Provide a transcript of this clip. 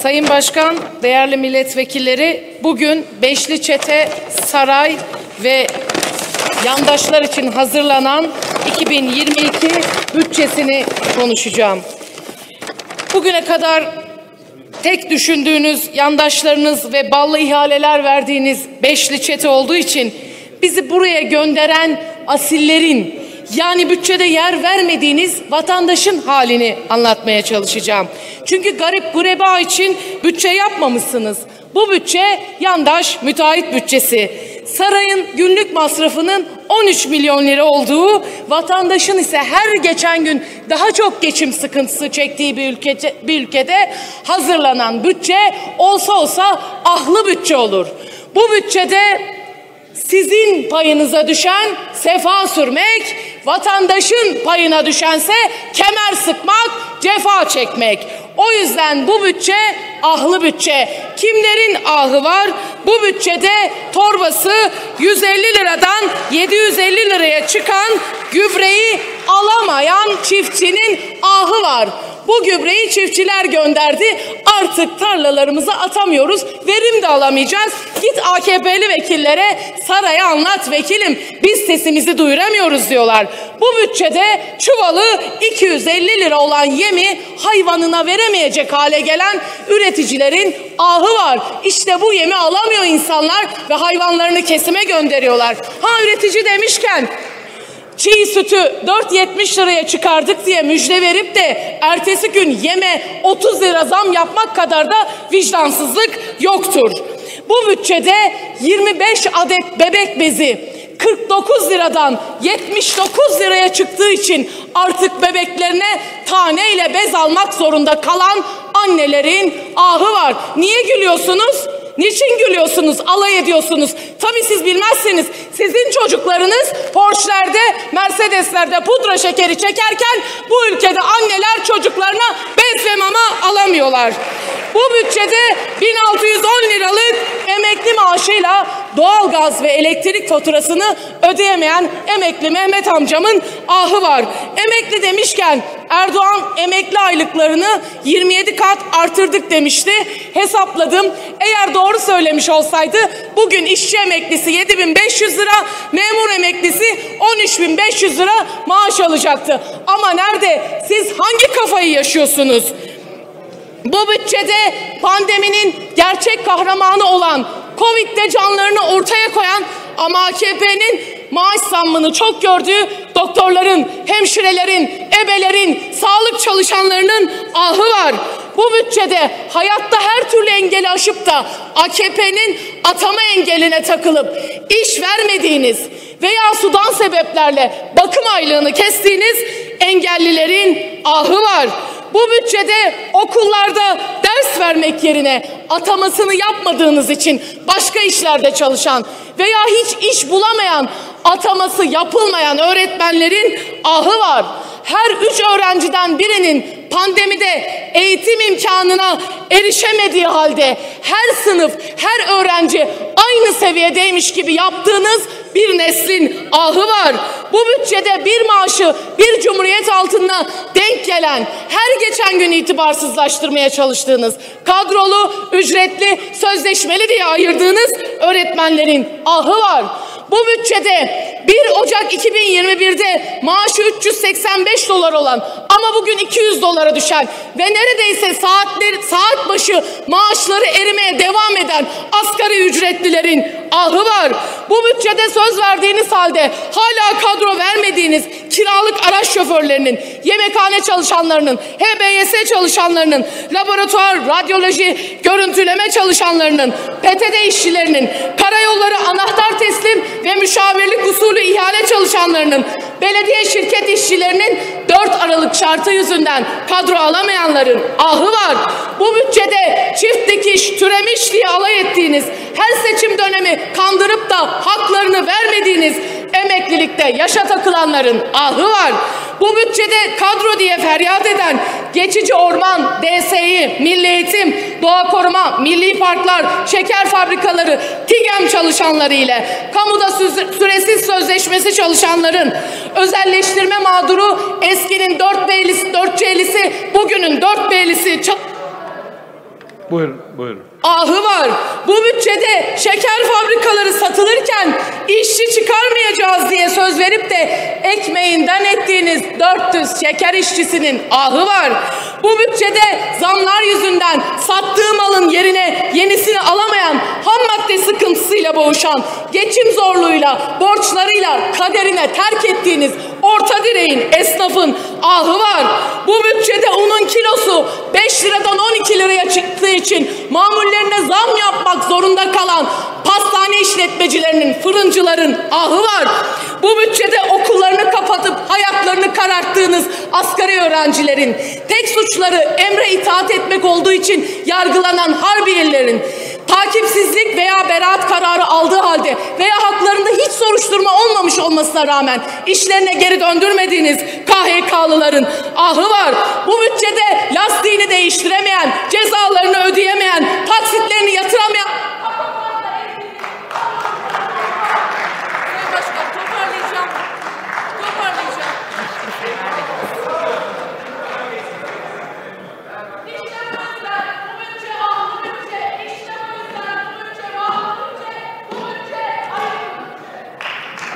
Sayın Başkan, değerli milletvekilleri, bugün Beşli Çete, Saray ve yandaşlar için hazırlanan 2022 bütçesini konuşacağım. Bugüne kadar tek düşündüğünüz yandaşlarınız ve ballı ihaleler verdiğiniz Beşli Çete olduğu için bizi buraya gönderen asillerin, yani bütçede yer vermediğiniz vatandaşın halini anlatmaya çalışacağım. Çünkü garip gureba için bütçe yapmamışsınız. Bu bütçe yandaş müteahhit bütçesi. Sarayın günlük masrafının 13 milyon lira olduğu, vatandaşın ise her geçen gün daha çok geçim sıkıntısı çektiği bir ülkede hazırlanan bütçe olsa ahlı bütçe olur. Bu bütçede sizin payınıza düşen sefa sürmek, vatandaşın payına düşense kemer sıkmak, cefa çekmek. O yüzden bu bütçe ahlı bütçe. Kimlerin ahı var? Bu bütçede torbası 150 liradan 750 liraya çıkan gübreyi alamayan çiftçinin ahı var. Bu gübreyi çiftçiler gönderdi. Artık tarlalarımızı atamıyoruz. Verim de alamayacağız. Git AKP'li vekillere, saraya anlat vekilim. Biz sesimizi duyuramıyoruz diyorlar. Bu bütçede çuvalı 250 lira olan yemi hayvanına veremeyecek hale gelen üreticilerin ahı var. İşte bu yemi alamıyor insanlar ve hayvanlarını kesime gönderiyorlar. Üretici demişken, çiğ sütü 4,70 liraya çıkardık diye müjde verip de ertesi gün yeme 30 lira zam yapmak kadar da vicdansızlık yoktur. Bu bütçede 25 adet bebek bezi 49 liradan 79 liraya çıktığı için artık bebeklerine taneyle bez almak zorunda kalan annelerin ahı var. Niye gülüyorsunuz? Niçin gülüyorsunuz? Alay ediyorsunuz. Tabii siz bilmezseniz sizin çocuklarınız Porsche'lerde, Mercedes'lerde pudra şekeri çekerken bu ülkede anneler çocuklarına bez ve mama alamıyorlar. Bu bütçede 1610 liralık emekli maaşıyla doğalgaz ve elektrik faturasını ödeyemeyen emekli Mehmet amcamın ahı var. Emekli demişken Erdoğan emekli aylıklarını 27 kat artırdık demişti. Hesapladım. Eğer doğru söylemiş olsaydı bugün işçi emeklisi 7.500 lira, memur emeklisi 13.500 lira maaş alacaktı. Ama nerede? Siz hangi kafayı yaşıyorsunuz? Bu bütçede pandeminin gerçek kahramanı olan, Covid'de canlarını ortaya koyan ama AKP'nin maaş zammını çok gördüğü doktorların, hemşirelerin, ebelerin, sağlık çalışanlarının ahı var. Bu bütçede hayatta her türlü engeli aşıp da AKP'nin atama engeline takılıp iş vermediğiniz veya sudan sebeplerle bakım aylığını kestiğiniz engellilerin ahı var. Bu bütçede okullarda ders vermek yerine atamasını yapmadığınız için başka işlerde çalışan veya hiç iş bulamayan, ataması yapılmayan öğretmenlerin ahı var. Her 3 öğrenciden birinin pandemide eğitim imkanına erişemediği halde her sınıf, her öğrenci aynı seviyedeymiş gibi yaptığınız bir neslin ahı var. Bu bütçede bir maaşı bir cumhuriyet altında denk gelen, her geçen gün itibarsızlaştırmaya çalıştığınız, kadrolu, ücretli, sözleşmeli diye ayırdığınız öğretmenlerin ahı var. Bu bütçede 1 Ocak 2021'de maaşı 385 dolar olan ama bugün 200 dolara düşen ve neredeyse saat başı maaşları erimeye devam eden asgari ücretlilerin ahı var. Bu bütçede söz verdiğiniz halde hala kadro vermediğiniz kiralık araç şoförlerinin, yemekhane çalışanlarının, HBS çalışanlarının, laboratuvar, radyoloji, görüntüleme çalışanlarının, PTT işçilerinin, karayolları anahtar teslim ve müşavirlik usulü ihale çalışanlarının, belediye şirket işçilerinin 4 Aralık şartı yüzünden kadro alamayanların ahı var. Bu bütçede çift dikiş, türemiş diye alay ettiğiniz, her seçim dönemi kandırıp da haklarını vermediğiniz emeklilikte yaşa takılanların ahı var. Bu bütçede kadro diye feryat eden geçici orman, DSİ, Milli Eğitim, Doğa Koruma, Milli Parklar, şeker fabrikaları, TİGEM çalışanları ile kamuda süresiz sözleşmesi çalışanların, özelleştirme mağduru eskinin 4C'lisi, bugünün 4B'lisi Buyurun. Ahı var. Bu bütçede şeker fabrikaları satılırken işçi çıkarmayacağız diye söz verip de ekmeğinden ettiğiniz 400 şeker işçisinin ahı var. Bu bütçede zamlar yüzünden sattığı malın yerine yenisini alamayan, ham madde sıkıntısıyla boğuşan, geçim zorluğuyla, borçlarıyla kaderine terk ettiğiniz orta direğin, esnafın ahı var. Bu bütçede unun kilosu 5 liradan 12 liraya çıktığı için mamullerine zam yapmak zorunda kalan pastane işletmecilerinin, fırıncıların ahı var. Bu bütçede okullarını kapatıp hayatlarını kararttığınız asgari öğrencilerin, tek suçları emre itaat etmek olduğu için yargılanan harbiyelerin, takipsizlik veya beraat kararı aldığı halde veya haklarında hiç soruşturma olmamış olmasına rağmen işlerine geri döndürmediğiniz KHK'lıların ahı var. Bu bütçede lastiğini değiştiremeyen, ceza